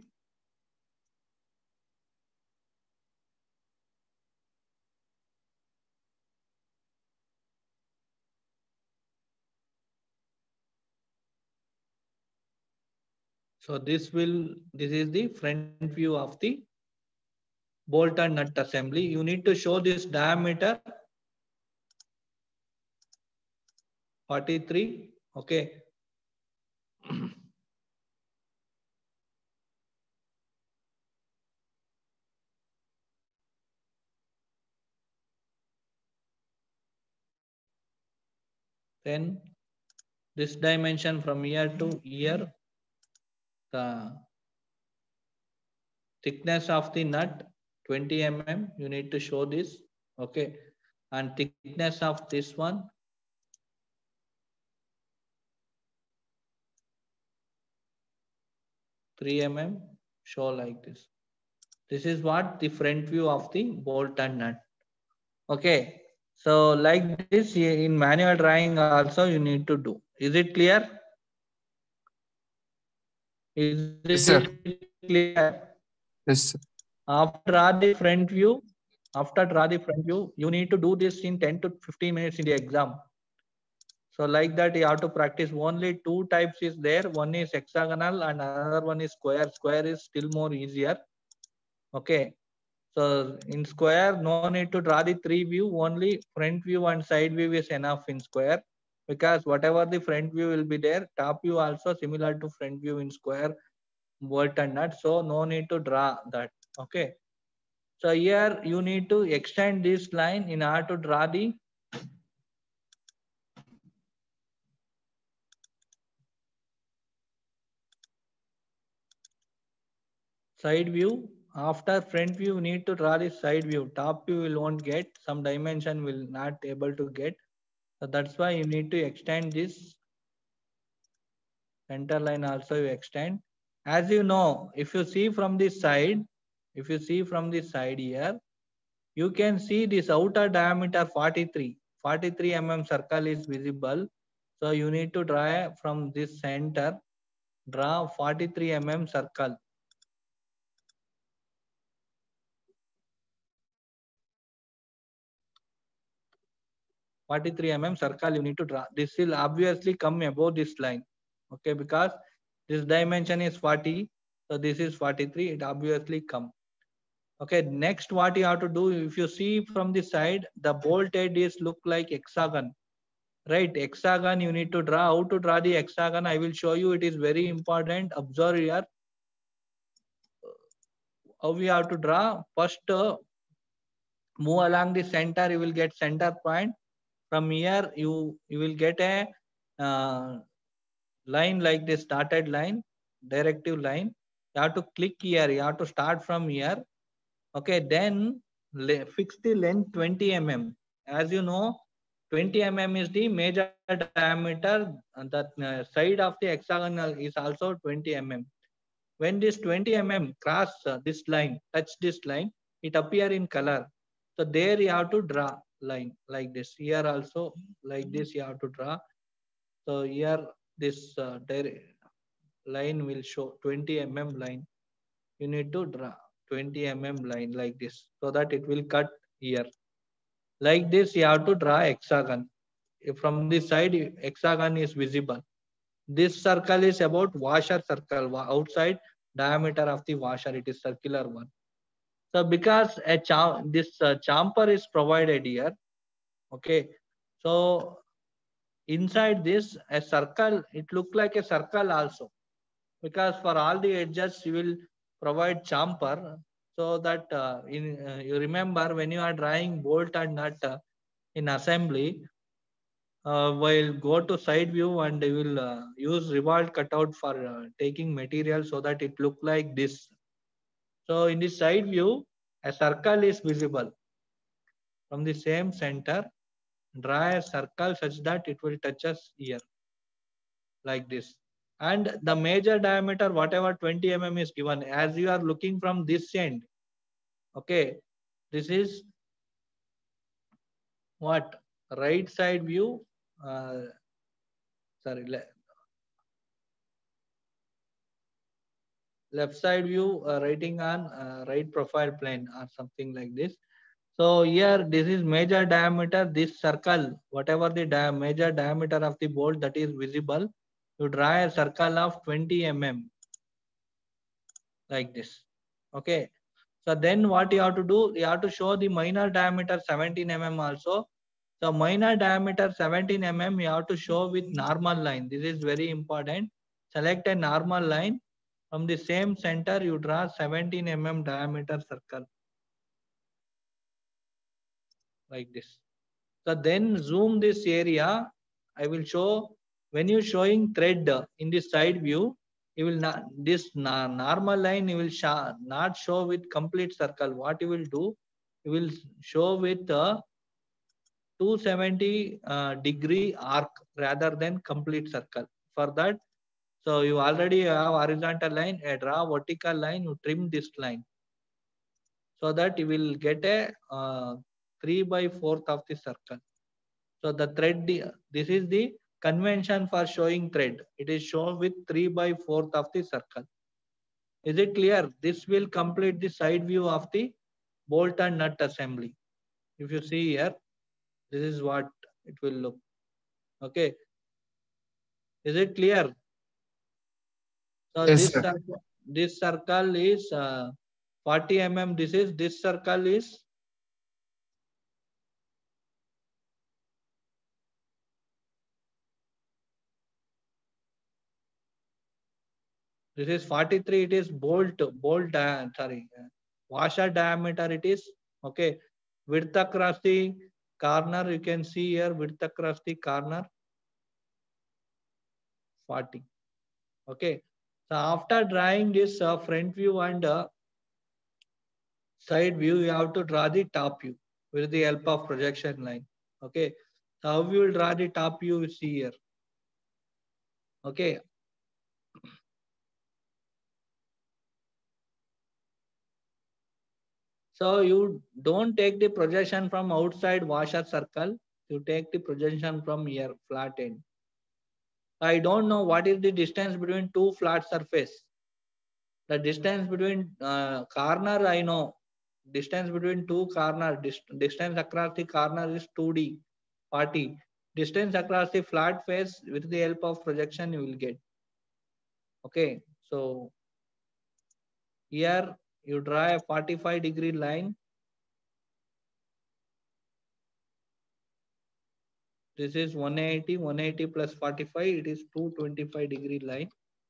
So this will, this is the front view of the bolt and nut assembly. You need to show this diameter forty-three. Okay. Then this dimension from here to here, the thickness of the nut twenty millimeters, you need to show this. Okay. And thickness of this one three millimeters, show like this. This is what the front view of the bolt and nut. Okay. So like this in manual drawing also you need to do. Is it clear? Is Yes, sir. it clear? Yes, sir. After draw the front view, after draw the front view, you need to do this in ten to fifteen minutes in the exam. So like that you have to practice. Only two types is there. One is hexagonal and another one is square. Square is still more easier. Okay. So in square, no need to draw the three view, only front view and side view is enough in square, because whatever the front view will be there, top view also similar to front view in square, bolt and nut. So no need to draw that. Okay. So here you need to extend this line in order to draw the side view. After front view, you need to draw the side view. Top view will won't get, some dimension will not able to get. So that's why you need to extend this center line also you extend. As you know, if you see from this side, if you see from this side here, you can see this outer diameter forty-three. forty-three millimeter circle is visible. So you need to draw from this center, draw forty-three millimeter circle. forty-three millimeter circle you need to draw. This will obviously come above this line. Okay, because this dimension is forty. So this is forty-three, it obviously come. Okay, next what you have to do, if you see from the side, the bolt head is look like hexagon. Right, hexagon you need to draw. How to draw the hexagon? I will show you. It is very important. Observe here. How we have to draw? First, uh, move along the center. You will get center point. From here, you you will get a uh, line like this, started line, directive line. You have to click here. You have to start from here. Okay, then fix the length twenty millimeters. As you know, twenty millimeters is the major diameter. And the uh, side of the hexagonal is also twenty millimeters. When this twenty millimeters cross uh, this line, touch this line, it appear in color. So there you have to draw line like this. Here also like this you have to draw. So here this uh, line will show twenty millimeters line. You need to draw twenty millimeters line like this, so that it will cut here. Like this, you have to draw hexagon. From this side, hexagon is visible. This circle is about washer circle, outside diameter of the washer, it is circular one. So because a cham this uh, chamfer is provided here, okay. So inside this, a circle, it look like a circle also, because for all the edges you will provide chamfer, so that uh, in uh, you remember when you are drawing bolt and nut uh, in assembly, uh, while go to side view and they will uh, use revolved cutout for uh, taking material so that it look like this. So in the side view, a circle is visible. From the same center, draw a circle such that it will touch us here, like this. And the major diameter, whatever twenty millimeters is given, as you are looking from this end, okay, this is what right side view, uh, sorry, le left side view, uh, writing on uh, right profile plane or something like this. So here this is major diameter, this circle, whatever the dia major diameter of the bolt that is visible, you draw a circle of twenty millimeters like this. Okay. So then what you have to do, you have to show the minor diameter seventeen millimeters also. So minor diameter seventeen millimeters you have to show with normal line. This is very important. Select a normal line. From the same center you draw seventeen millimeter diameter circle like this. So then zoom this area. I will show when you showing thread in the side view, you will not this normal line you will show, not show with complete circle. What you will do, you will show with a two hundred seventy uh, degree arc rather than complete circle. For that, so you already have horizontal line, a draw vertical line, you trim this line so that you will get a uh, three by fourth of the circle. So the thread, this is the convention for showing thread. It is shown with three by fourth of the circle. Is it clear? This will complete the side view of the bolt and nut assembly. If you see here, this is what it will look. Okay. Is it clear? So Yes, this sir. circle, this circle is uh, forty millimeters. This is this circle is this is forty-three. It is bolt bolt dia- sorry uh, washer diameter. It is okay. Width across the corner you can see here. Width across the corner forty. Okay. So after drawing this uh, front view and uh, side view, you have to draw the top view with the help of projection line. Okay. So how you will draw the top view? You see here. Okay. So you don't take the projection from outside washer circle. You take the projection from here flat end. I don't know what is the distance between two flat surface. The distance between uh, corner I know. Distance between two corner, dist distance across the corner is two D, forty. Distance across the flat face with the help of projection you will get. Okay, so here you draw a forty-five degree line. This is one eighty, one eighty plus forty-five, it is two hundred twenty-five degree line.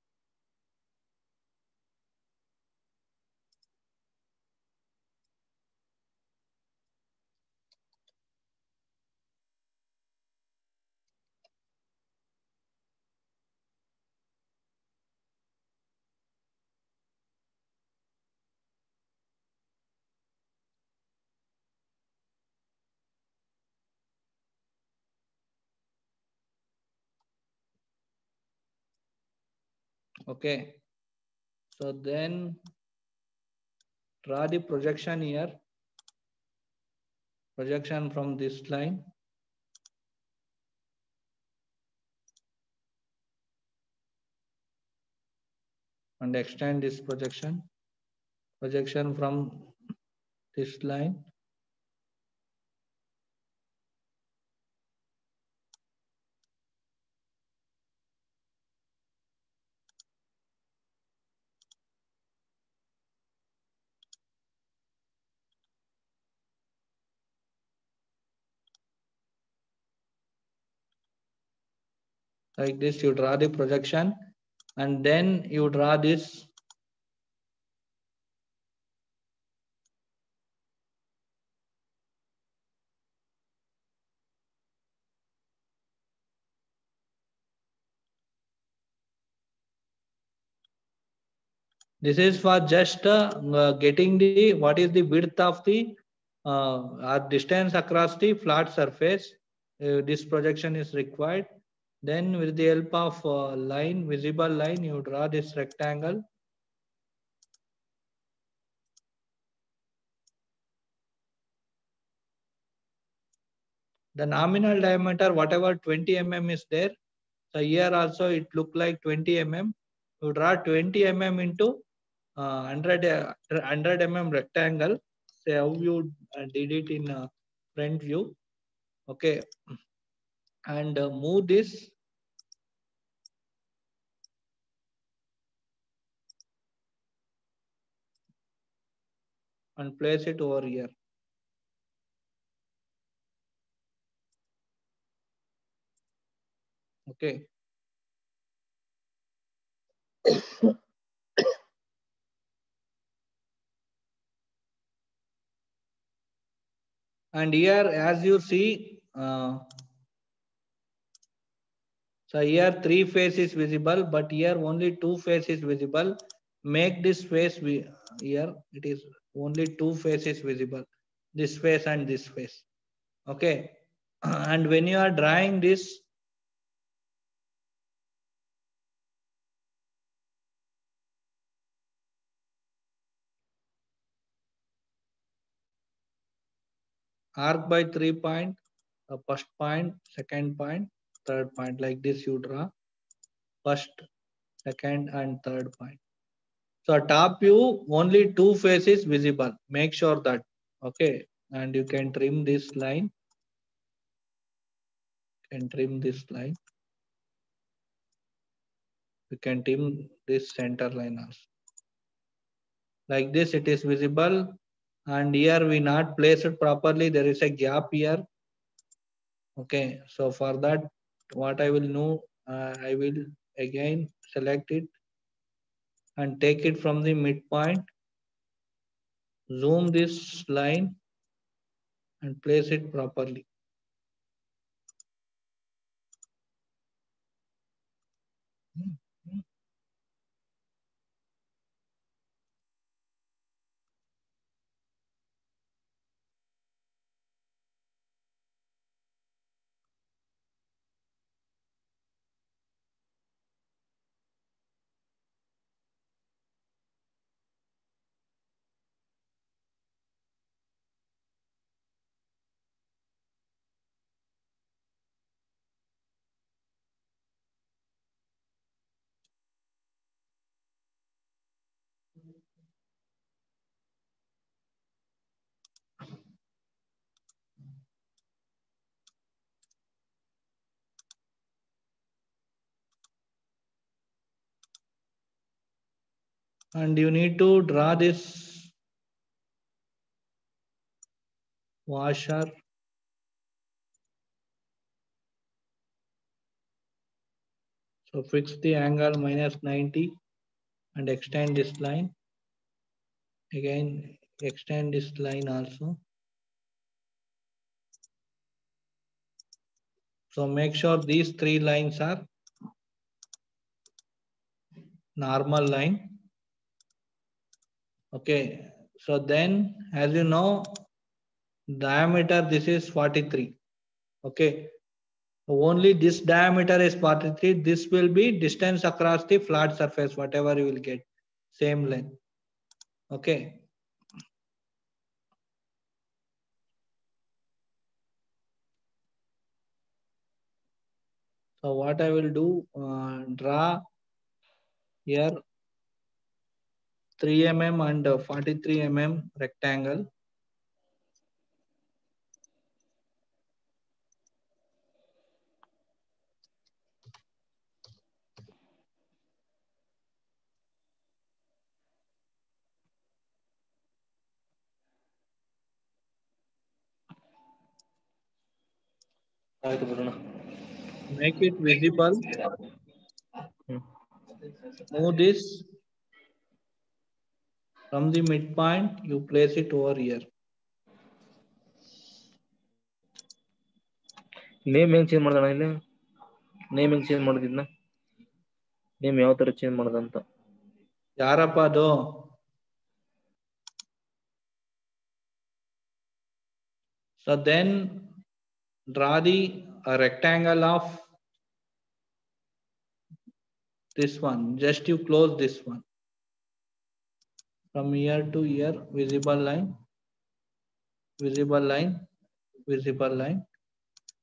Okay, so then draw the projection here. Projection from this line. And extend this projection. Projection from this line. Like this, you draw the projection and then you draw this. This is for just uh, getting the what is the width of the uh, distance across the flat surface. Uh, this projection is required. Then with the help of uh, line, visible line, you draw this rectangle. The nominal diameter, whatever twenty millimeters is there, so here also it look like twenty millimeters. You draw twenty millimeters into uh, one hundred, uh, one hundred millimeter rectangle. Say how you uh, did it in uh, front view. Okay. And uh, move this and place it over here. Okay. And here, as you see, uh, so here three face is visible, but here only two face is visible. Make this face we here it is only two faces visible. This face and this face. Okay. And when you are drawing this, arc by three point, uh, first point, second point, third point, like this you draw first, second and third point. So top view only two faces visible. Make sure that. Okay. And you can trim this line. Can trim this line. You can trim this center line also. Like this it is visible, and here we not place it properly. There is a gap here. Okay, so for that what I will know, uh, I will again select it and take it from the midpoint, zoom this line and place it properly. And you need to draw this washer. So fix the angle minus ninety and extend this line. Again, extend this line also. So make sure these three lines are normal line. Okay, so then as you know, diameter this is forty-three. Okay, only this diameter is forty-three. This will be distance across the flat surface, whatever you will get, same length. Okay. So what I will do, uh, draw here three millimeters and uh, forty-three millimeters rectangle. Make it visible. Move this from the midpoint, you place it over here. Name ಹೆಂಗ್ change ಮಾಡೋಣ ಇಲ್ಲಿ name ಹೆಂಗ್ change ಮಾಡೋದಿದ್ನ name ಯಾವ ತರ change ಮಾಡೋದಂತ ಯಾರಪ್ಪ ಅದು So then draw the a rectangle of this one. Just you close this one. From here to here, visible line, visible line, visible line.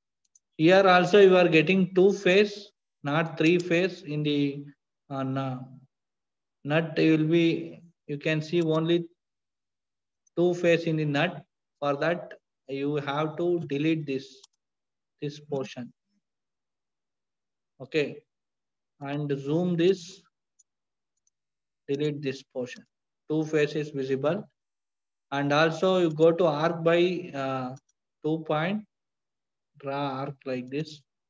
Here also you are getting two phase, not three phase. In the uh, nut you will be, you can see only two phase in the nut. For that you have to delete this this portion. Okay, and zoom this, delete this portion. Two phase is visible. And also you go to arc by uh, two point, draw arc like this.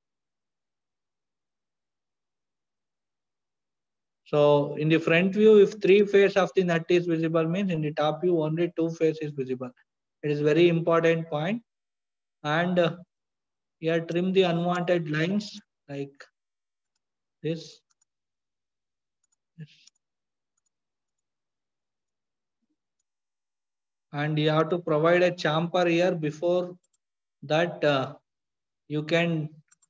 So in the front view, if three face of the nut is visible, means in the top view only two face is visible. It is very important point. And uh, here trim the unwanted lines like this. this. And you have to provide a chamfer here. Before that uh, you can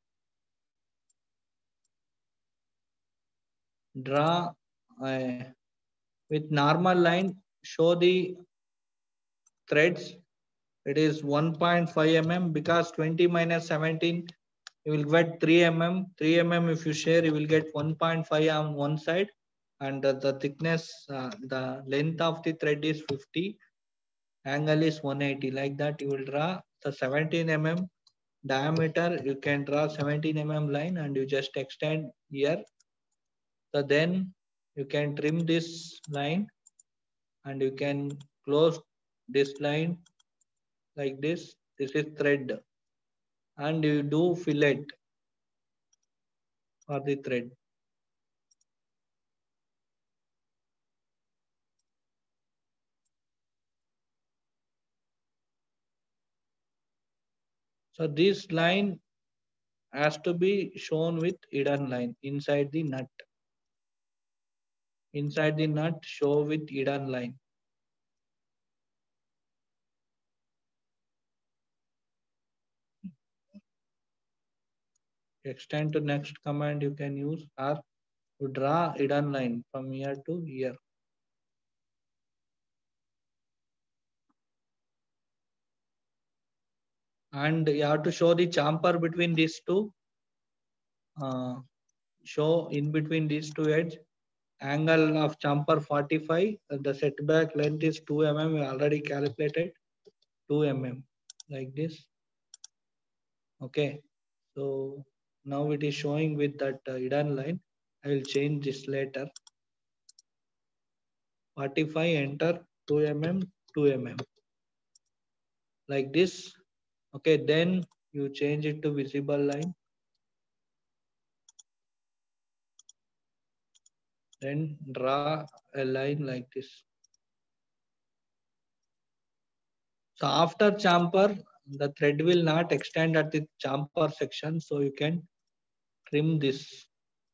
draw uh, with normal line, show the threads. It is one point five millimeters, because twenty minus seventeen you will get three millimeters. three millimeters if you share, you will get one point five on one side, and uh, the thickness, uh, the length of the thread is fifty, angle is one eighty. Like that you will draw the seventeen millimeters diameter. You can draw seventeen millimeter line and you just extend here. So then you can trim this line and you can close this line like this. This is thread, and you do fillet for the thread. So this line has to be shown with hidden line inside the nut. Inside the nut, show with hidden line. Extend to next command you can use, or to draw hidden line from here to here. And you have to show the chamfer between these two. Uh, show in between these two edge. Angle of chamfer forty-five. The setback length is two millimeters. We already calculated two millimeters like this. Okay. So now it is showing with that uh, hidden line. I will change this later. forty-five, enter two millimeters, two millimeters. Like this. Okay, then you change it to visible line. Then draw a line like this. So after chamfer, the thread will not extend at the chamfer section. So you can trim this.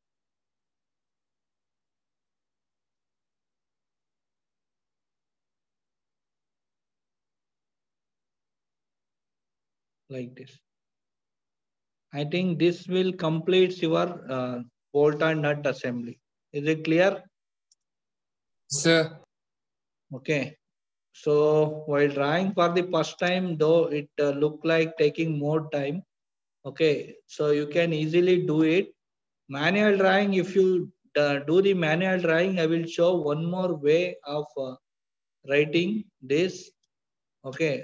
Like this. I think this will complete your uh, bolt and nut assembly. Is it clear? Sir. Okay. So while drawing for the first time, though it uh, look like taking more time. Okay. So you can easily do it. Manual drawing, if you uh, do the manual drawing, I will show one more way of uh, writing this. Okay.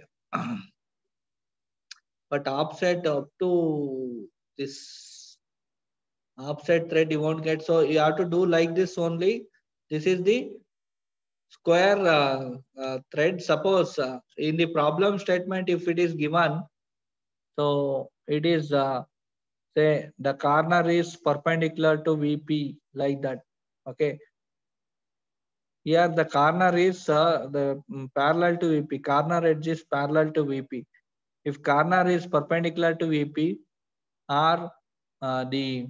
But offset up to this offset thread you won't get. So you have to do like this only. This is the square uh, uh, thread. Suppose uh, in the problem statement, if it is given, so it is uh, say the corner is perpendicular to V P, like that. Okay. Here the corner is uh, the um, parallel to V P. Corner edge is parallel to V P. If corner is perpendicular to V P, or uh, the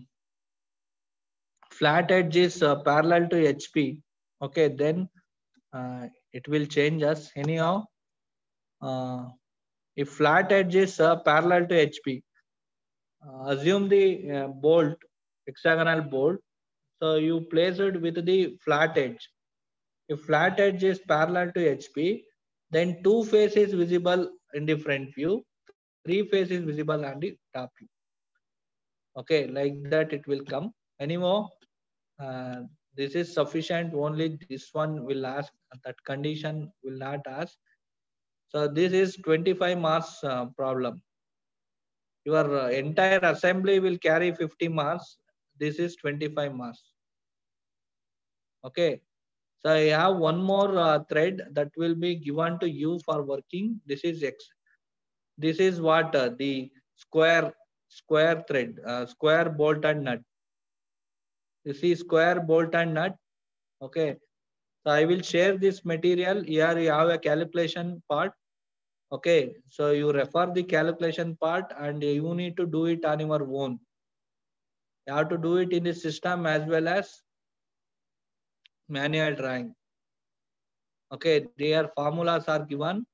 flat edge is uh, parallel to H P, okay, then uh, it will change us. Anyhow, uh, if flat edge is uh, parallel to H P, uh, assume the uh, bolt, hexagonal bolt, so you place it with the flat edge. If flat edge is parallel to H P, then two face is visible in the front view, three face is visible on the top view. Okay, like that it will come. Anymore, uh, this is sufficient. Only this one will ask, that condition will not ask. So this is twenty-five marks uh, problem. Your uh, entire assembly will carry fifty marks. This is twenty-five marks. Okay. So I have one more uh, thread that will be given to you for working. This is X. This is what uh, the square square thread, uh, square bolt and nut. You see square bolt and nut. Okay. So I will share this material. Here you have a calculation part. Okay. So you refer the calculation part and you need to do it on your own. You have to do it in the system as well as manual drawing. Okay. Their formulas are given.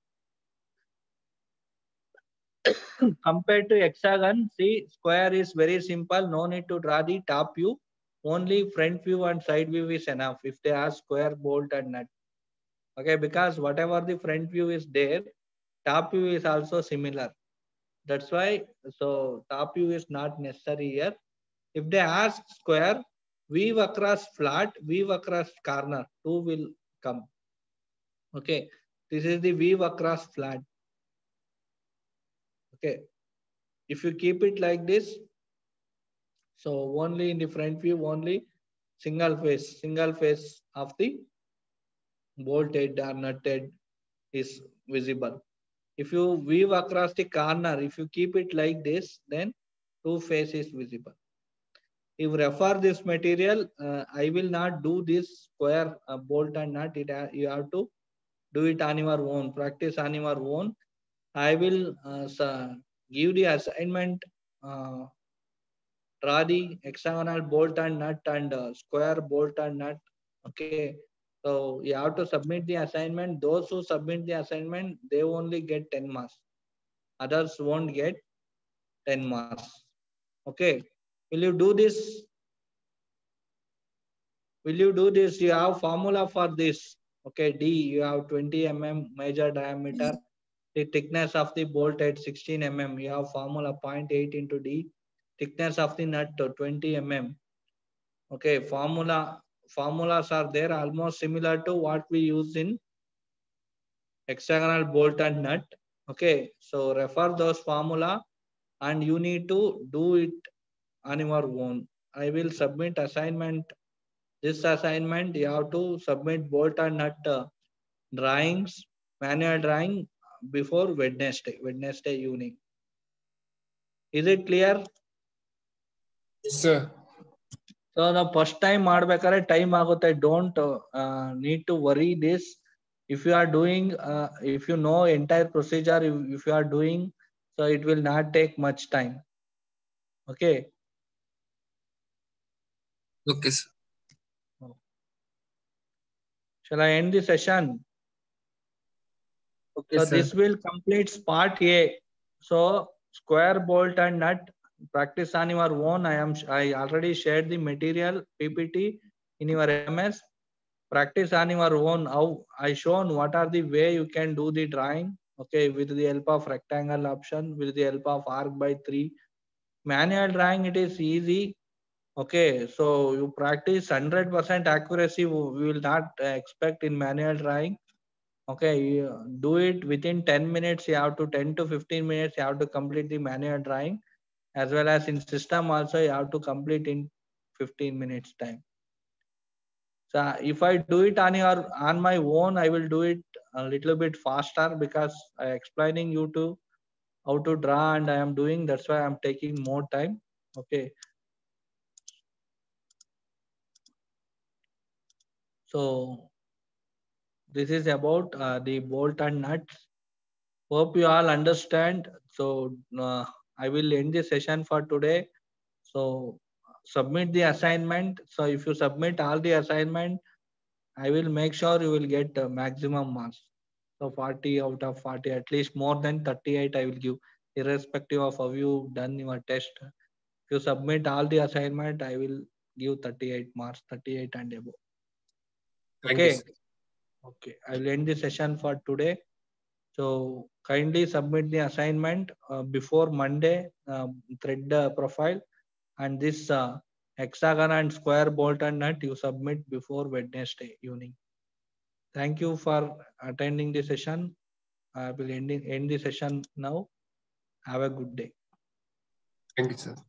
Compared to hexagon, see square is very simple. No need to draw the top view. Only front view and side view is enough if they are square, bolt and nut. Okay, because whatever the front view is there, top view is also similar. That's why, so top view is not necessary here. If they ask square, weave across flat, weave across corner, two will come. Okay, this is the weave across flat. Okay, if you keep it like this, so only in the front view, only single face, single face of the bolt head or nut head is visible. If you weave across the corner, if you keep it like this, then two face is visible. If you refer this material, uh, I will not do this square uh, bolt and nut. It ha you have to do it on your own, practice on your own. I will uh, give the assignment, uh, draw the hexagonal bolt and nut and uh, square bolt and nut. Okay. So you have to submit the assignment. Those who submit the assignment, they only get ten marks. Others won't get ten marks. Okay. Will you do this? Will you do this? You have formula for this. Okay. D, you have twenty millimeter major diameter. The thickness of the bolt at sixteen millimeters. You have formula zero point eight into D. Thickness of the nut twenty millimeters. Okay. Formula formulas are there almost similar to what we use in hexagonal bolt and nut. Okay. So refer those formula and you need to do it on your own. I will submit assignment. This assignment you have to submit bolt and nut uh, drawings, manual drawing before Wednesday, Wednesday evening. Is it clear? Yes, sir. So the first time madbekare time agutte. Don't uh, need to worry this. If you are doing, uh, if you know entire procedure, if, if you are doing, so it will not take much time. Okay. Okay, sir. Shall I end the session? Okay, so sir. this will complete part A. So square bolt and nut, practice on your own. I am I already shared the material P P T in your M S. Practice on your own. How I shown what are the way you can do the drawing. Okay, with the help of rectangle option, with the help of arc by three. Manual drawing, it is easy. Okay, so you practice one hundred percent accuracy. We will not expect in manual drawing. Okay, you do it within ten minutes. You have to ten to fifteen minutes. You have to complete the manual drawing, as well as in system also you have to complete in fifteen minutes time. So if I do it on your on my own, I will do it a little bit faster because I explaining you to how to draw and I am doing. That's why I'm taking more time. Okay. So this is about uh, the bolt and nuts. Hope you all understand. So uh, I will end the session for today. So submit the assignment. So if you submit all the assignment, I will make sure you will get uh, maximum marks. So forty out of forty, at least more than thirty-eight I will give, irrespective of how you done your test. If you submit all the assignment, I will give thirty-eight marks, thirty-eight and above. Thank you, Okay. sir. Okay. I will end the session for today. So kindly submit the assignment uh, before Monday, uh, thread uh, profile, and this uh, hexagon and square bolt and nut you submit before Wednesday evening. Thank you for attending the session. I will end, in, end the session now. Have a good day. Thank you, sir.